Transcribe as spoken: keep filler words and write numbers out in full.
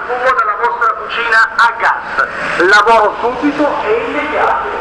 fumo dalla vostra cucina a gas. Lavoro subito e immediato.